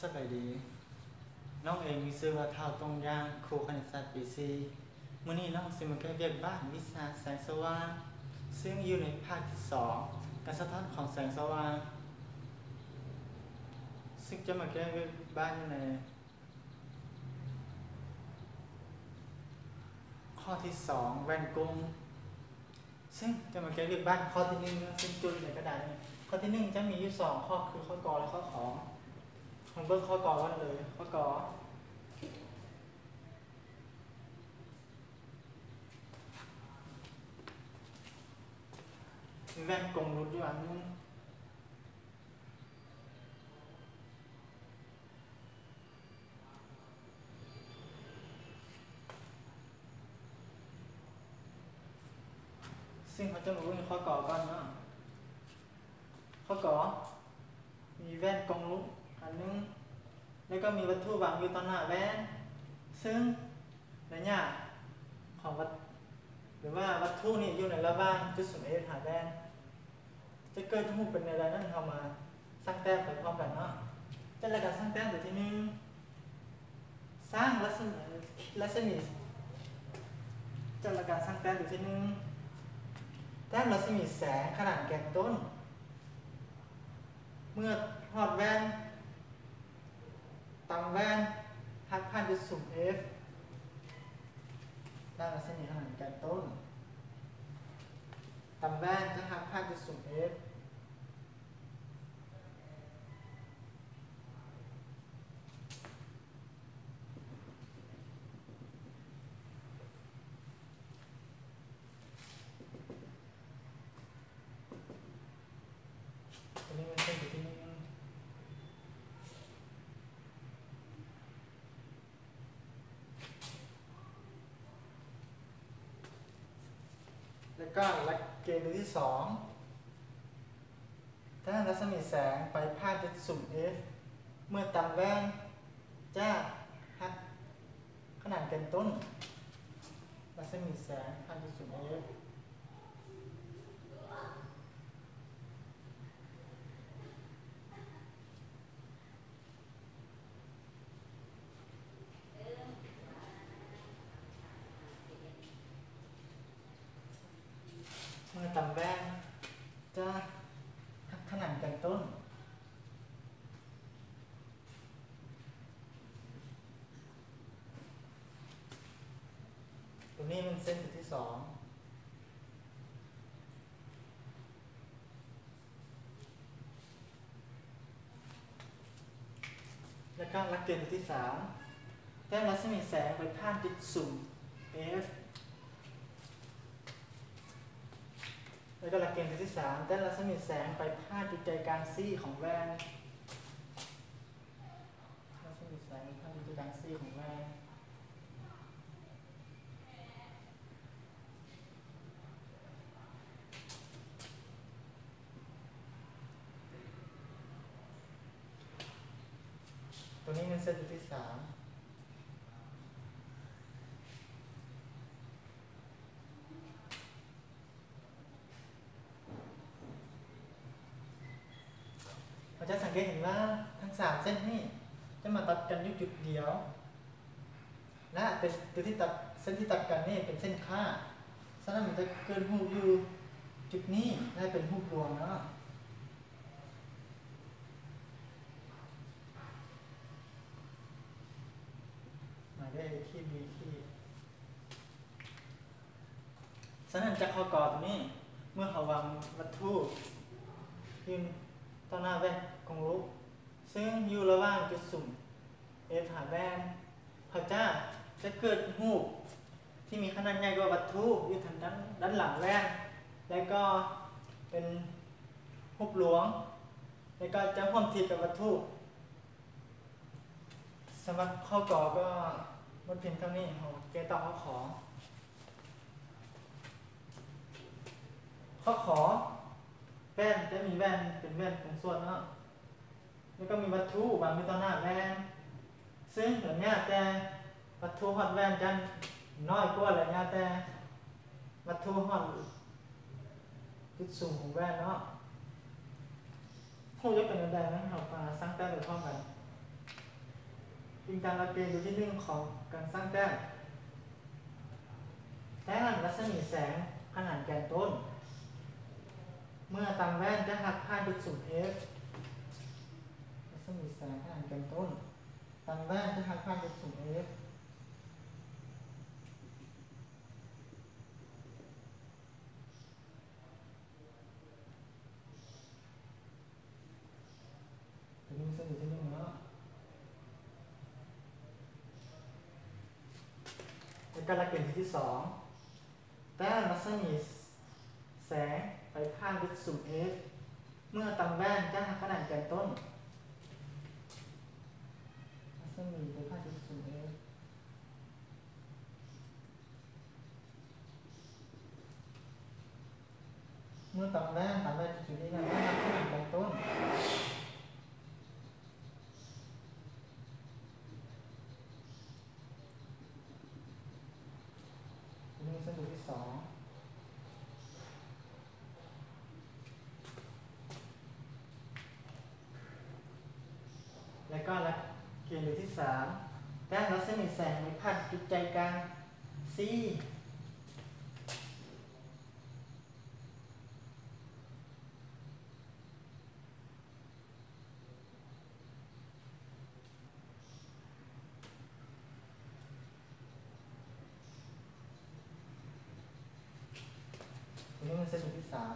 บายดีน้องเองมีชื่อว่าเท่าตรงย่างครูคณิตศาสตร์ปีซีมื้อนี้น้องสิมาแก้เวียกบ้านวิชาแสงสว่างซึ่งอยู่ในภาคที่2การสะท้อนของแสงสว่างซึ่งจะมาแก้เวียกบ้านอยู่ในข้อที่2แว่นกลมซึ่งจะมาแก้เวียกบ้านข้อที่1ซึ่งจุดในกระดาษนี้ข้อที่1จะมีอยู่2ข้อคือข้อกอและข้อขอผมเบิ่งข้อกอก่อนเลยข้อกอมีแว่นกลมรุดอยู่อันนึงซึ่งเขาจะมาดูในข้อกอก่อนเนาะข้อกอมีแว่นกลมรุดอันนึงแล้วก็มีวัตถุวางอยู่ต่อหน้าแว่นซึ่งระยะของวัตหรือว่าวัตถุนี่อยู่ในระหว่างจุดศูนย์ f หาแว่นจะเกิดรูปเป็นอะไรนั่นเข้ามาสร้างแต้มไปพร้อมกันเนาะจะรายการสร้างแต้มตัวที่1สร้างลักษณะจะรายการสร้างแต้มตัวที่1แต้มรัศมีแสงขนาดแกนต้นเมื่อหอดแว่นตามแว่นหักผ่านจุดศูนย์ f ด้านรัศมีขนาดแกนต้นตามแว่นจะหักผ่านจุดศูนย์ f อันนี้มันเป็นอยู่ที่นี่แล้วก็หลักเกณฑ์ตัวที่2ถ้ารัศมีแสงไปผ่านจุดศูนย์ f เมื่อตามแว่นจะหักขนาดแกนต้นรัศมีแสงผ่านจุดศูนย์ f เมื่อตามแว่นจะหักขนาดแกนต้นตัวนี้มันเส้นจุดที่2แล้วก็หลักเกณฑ์ที่3แต้มรัศมีแสงไปผ่านจุดศูนย์ f แล้วก็หลักเกณฑ์ที่3แต้มรัศมีแสงไปผ่านจุดใจกลาง C ของแว่นรัศมีแสงผ่านจุดใจกลาง C ของแว่นตัวนี้เป็นเส้นจุดที่3เราจะสังเกตเห็นว่าทั้ง3เส้นนี้จะมาตัดกันอยู่จุดเดียวและเป็นตัวที่ตัดเส้นที่ตัดกันนี่เป็นเส้นค่าฉะนั้นมันจะเกินรูปอยู่จุดนี้ได้เป็นรูปรวงเนาะหมายได้ที่ b ที่ฉะนั้นจะข้อกอตรงนี้เมื่อเขาวางวัตถุยืนต่อหน้าแว่นกงรูปซึ่งอยู่ระหว่างจุดศูนย์ f หาแว่นเขาจะเกิดรูปที่มีขนาดใหญ่กว่าวัตถุอยู่ทางด้านหลังแว่นแล้วก็เป็นรูปหลวงแล้วก็จะร่วมทิศกับวัตถุสำหรับข้อกอก็มันเพียงเท่านี้เราแก้ต่อข้อขอแว่นจะมีแว่นเป็นแว่นของส่วนเนาะแล้วก็มีวัตถุวางอยู่ต่อหน้าแว่นซึ่งระยะแต่วัตถุฮอดแว่นจะน้อยกว่าระยะแต่วัตถุฮอดจุดสูงของแว่นเนาะผู้จะเป็นอะไรไหมเรามาสร้างแต้มไปพร้อมกันอิงตามหลักเกณฑ์ดูที่หนึ่งของการสร้างแต้มแต้มรัศมีแสงขนานแกนต้นเมื่อตามแว่นจะหักผ่านจุดศูนย์ f รัศมีแสงขนานแกนต้นตามแว่นจะหักผ่านจุดศูนย์ f ตัวนี้ซึ่งอยู่ที่หนึ่งเนาะแล้วก็หลักเกณฑ์ที่สองแต้มรัศมีแสงไปผ่านจุดศูนย์ f เมื่อตามแว่นจะหักขนานแกนต้นรัศมีไปผ่านจุดศูนย์ f เมื่อตามแว่นจุดนี้นะจะหักขนานแกนต้นนี่สรุปที่สองแล้วก็หลักเกณฑ์ที่สามแต้มรัศมีแสงไปผ่านจุดใจกลาง C นี่มันสรุปที่สาม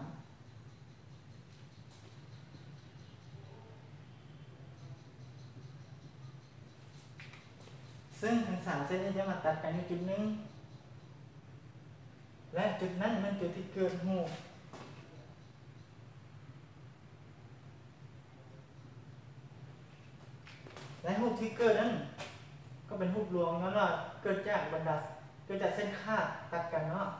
ซึ่งทั้งสามเส้นนี้จะมาตัดกันในจุดหนึ่งและจุดนั้นมันจุดที่เกิดหูและรูปที่เกิดนั้นก็เป็นรูปรวมเนาะเกิดจากบรรดาเกิดจากเส้นคาดตัดกันเนาะ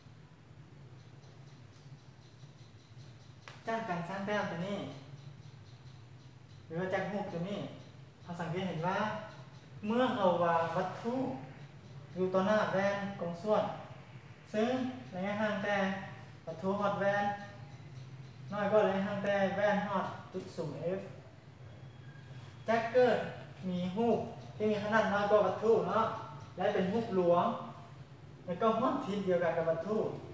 จากการสร้างแต้มตัวนี้หรือว่าจากรูปตัวนี้เราสังเกตเห็นว่าเมื่อเราวางวัตถุอยู่ต่อหน้าแว่นกงส่วนซึ่งระยะห่างแต่วัตถุฮอดแว่นน้อยก็ระยะห่างแต่แว่นฮอดจุดศูนย์ f จะเกิดมีรูปที่มีขนาดน้อยกว่าวัตถุเนาะและเป็นรูปหลวงแล้วก็ห้องทิศเดียวกันกับวัตถุ